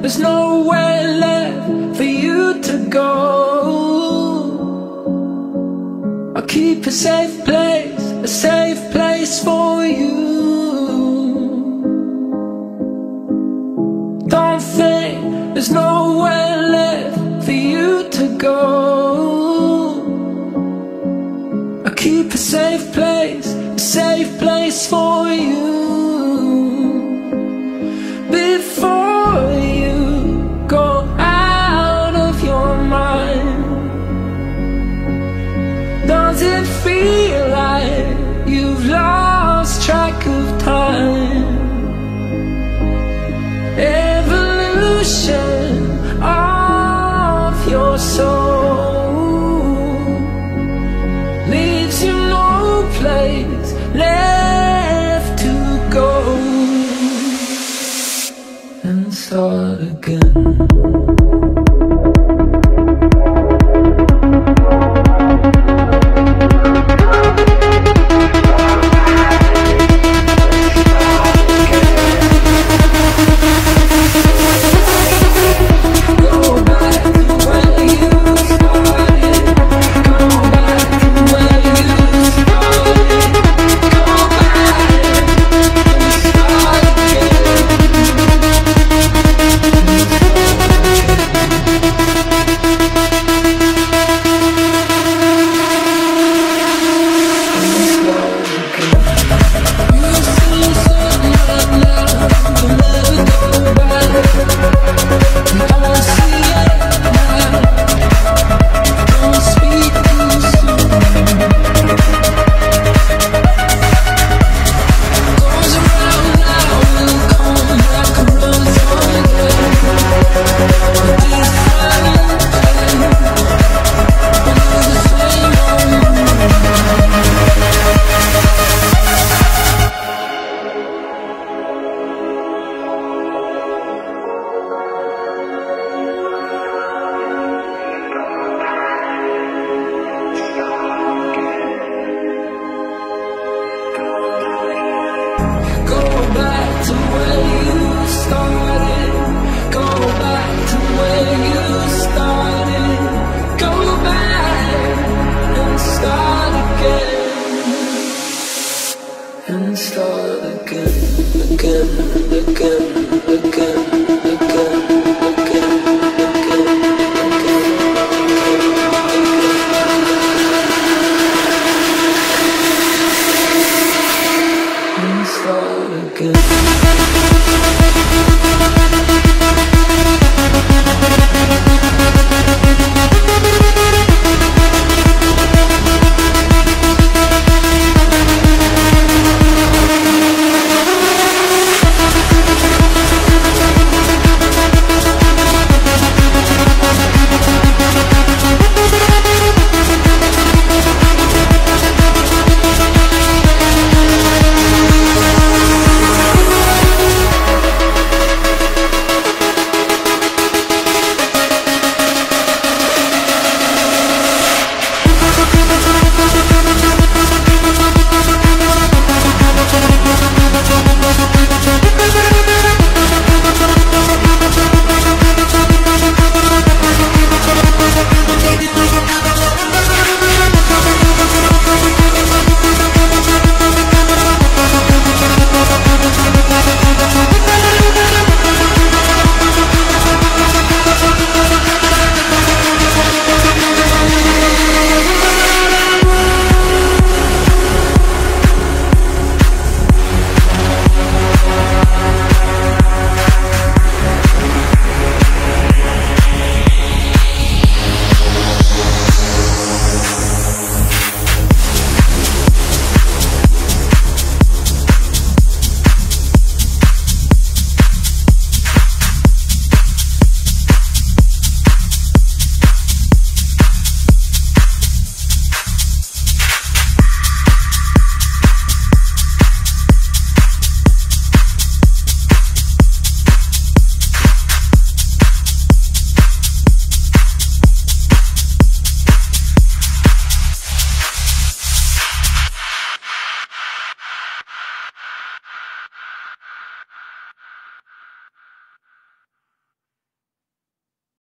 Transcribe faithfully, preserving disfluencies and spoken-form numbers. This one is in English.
there's nowhere left for you to go. I'll keep a safe place, a safe place for you. Don't think there's nowhere left for you to go. I'll keep a safe place, a safe place for you. Before you go out of your mind, does it feel like you've lost track of time? Evolution of your soul leaves you no place left to go and start again.